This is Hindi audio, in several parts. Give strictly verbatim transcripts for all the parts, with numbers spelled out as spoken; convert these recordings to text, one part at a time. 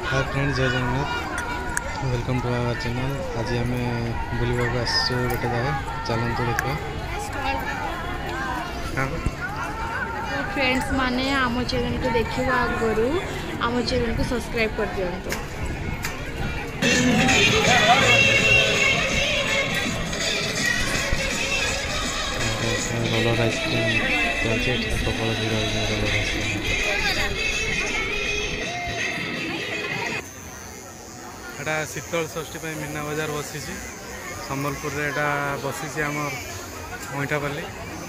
हाय फ्रेंड्स, जय Jagannath, welcome to our channel. आज आम बुलवाक आसु गोटे जगह, चलतु देखा। फ्रेंड्स माने आम चैनल को देखा आगु आम चैनल को सब्सक्राइब कर दिंतु। रोलर आइसक्रीम चलती प्रबल भीड़ रोलर आइसक्रीम। एटा शीतल षष्ठी मीना बजार बसी संबलपुर रे एटा बसी आम मईटापल्ली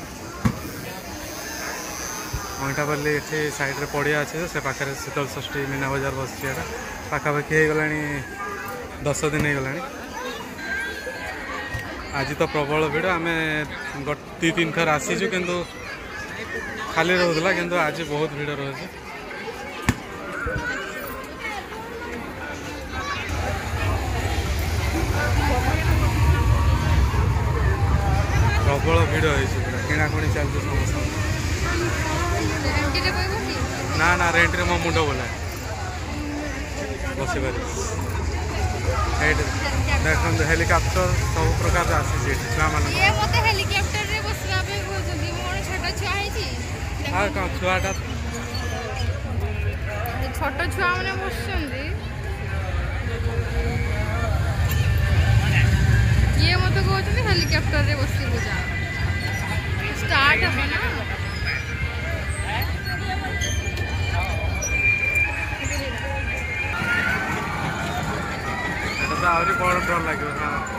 मईटापल्ली ये साइड रे पड़िया अच्छे से पाखे शीतल षष्ठी मीना बजार बसी एटा पाखापाखि हो गला दस दिन हो गला। आज तो प्रबल भीड़ आम दी तीन थर आसीचु किंतु खाली रोला किंतु आज बहुत भीड़ रोचे। प्रबल भीड़ हो किणाकुणी चलती समस्त। ना ना रेंट रे मो मुंड बोला बस देखते हेलिकॉप्टर सब प्रकार आसी छुआ मान छुआटा छोट छुआ मैंने बस ये मत कहते हेलिकॉप्टर रे बस स्टार्ट हम ना आहरी बड़ डर लगे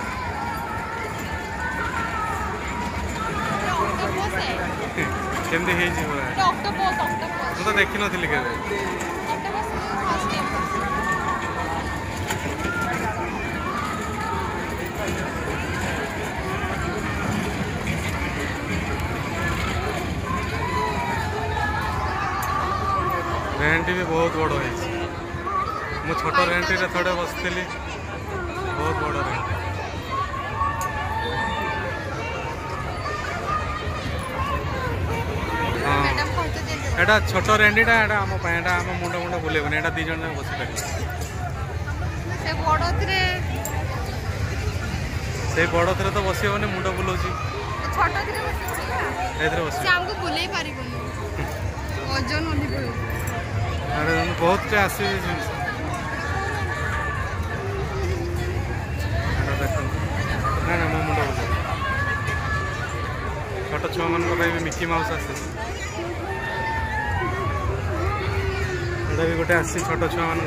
केमती मुझे तो देखी नी के रेंट भी बहुत बड़ है। मु छोट रेंट रे थोड़े बसती बहुत बड़ रेंट। हाँ एटा छोट रेंटा एटा आम एटा आम मुंड मुंड बुलेबनी एटा दी जन बस से बड़ थे तो बस हेनी मुंड बुलाऊँ बहुत आस ना ना मो मुंड बुला छोट छुआ मान भी मिकी माउस आसे भी गोटे आसी छोट छुआ मान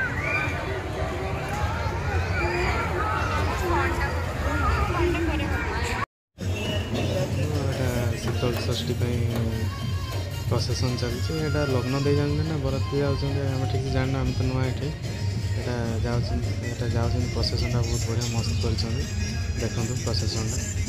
शीतल षष्ठी प्रोसेसन चलती है। लग्न दे जाने ना बराती जाऊँ ठीक से जानना आम तो नुआ ये जाऊँ जाऊँ प्रोसेसन बहुत बढ़िया मस्त कर देखो प्रोसेसन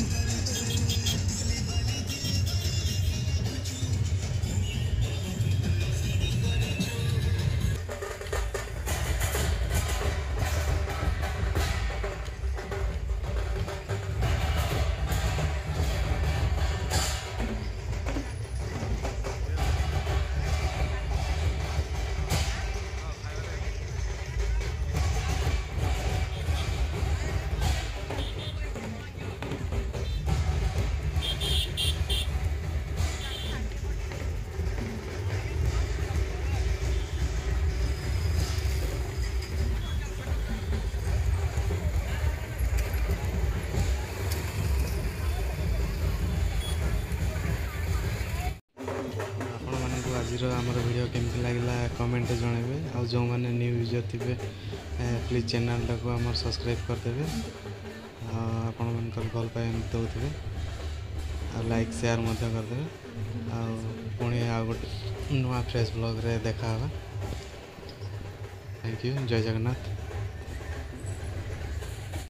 आज आमर वीडियो केमती लगे कमेंट जनइबे आ जो मैंने न्यू यूजर थे प्लीज चैनल टाक आम सब्सक्राइब करदे आपण मन भल पाए दौथे आ लाइक शेयर करदे आ पुणी आ गोटे नुआ फ्रेश ब्लॉग रे देखा। थैंक यू, जय जगन्नाथ।